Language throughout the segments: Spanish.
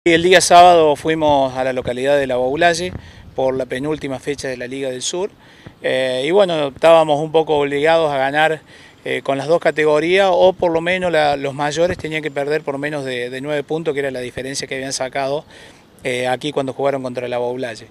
El día sábado fuimos a la localidad de La Baulalle por la penúltima fecha de la Liga del Sur y bueno, estábamos un poco obligados a ganar con las dos categorías, o por lo menos los mayores tenían que perder por menos de 9 puntos, que era la diferencia que habían sacado aquí cuando jugaron contra La Baulalle.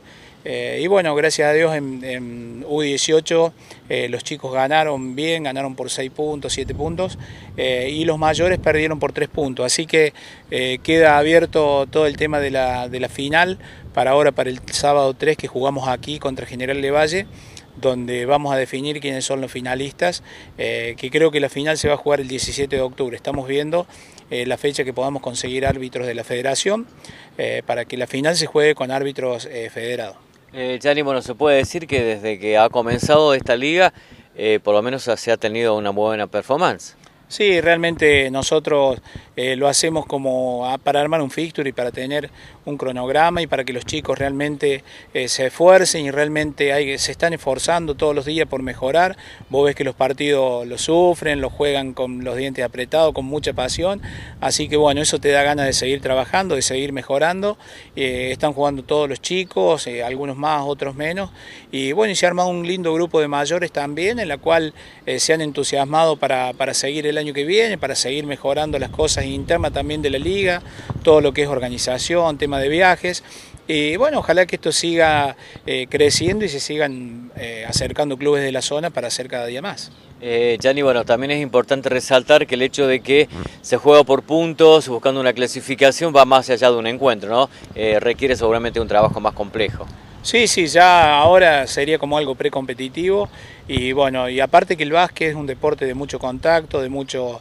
Y bueno, gracias a Dios en U18 los chicos ganaron bien, ganaron por 6 puntos, 7 puntos, y los mayores perdieron por 3 puntos. Así que queda abierto todo el tema de la final para ahora, para el sábado 3, que jugamos aquí contra General Lavalle, donde vamos a definir quiénes son los finalistas, que creo que la final se va a jugar el 17 de octubre. Estamos viendo la fecha que podamos conseguir árbitros de la federación para que la final se juegue con árbitros federados. Gianni, bueno, se puede decir que desde que ha comenzado esta liga, por lo menos se ha tenido una buena performance. Sí, realmente nosotros lo hacemos como para armar un fixture y para tener un cronograma y para que los chicos realmente se esfuercen y realmente se están esforzando todos los días por mejorar. Vos ves que los partidos lo sufren, lo juegan con los dientes apretados, con mucha pasión, así que bueno, eso te da ganas de seguir trabajando, de seguir mejorando. Están jugando todos los chicos, algunos más, otros menos, y bueno, y se ha armado un lindo grupo de mayores también, en la cual se han entusiasmado para seguir el año que viene, para seguir mejorando las cosas internas también de la liga, todo lo que es organización, tema de viajes, y bueno, ojalá que esto siga creciendo y se sigan acercando clubes de la zona para hacer cada día más. Gianni, bueno, también es importante resaltar que el hecho de que se juega por puntos, buscando una clasificación, va más allá de un encuentro, ¿no? Requiere seguramente un trabajo más complejo. Sí, ya ahora sería como algo precompetitivo, y bueno, y aparte que el básquet es un deporte de mucho contacto, de mucha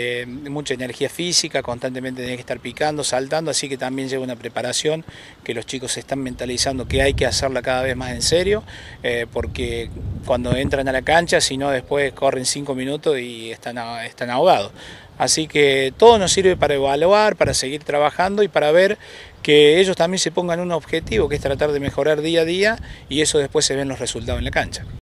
energía física, constantemente tenés que estar picando, saltando, así que también lleva una preparación que los chicos se están mentalizando que hay que hacerla cada vez más en serio, porque cuando entran a la cancha, si no después corren 5 minutos y están ahogados. Así que todo nos sirve para evaluar, para seguir trabajando y para ver que ellos también se pongan un objetivo, que es tratar de mejorar día a día, y eso después se ve en los resultados en la cancha.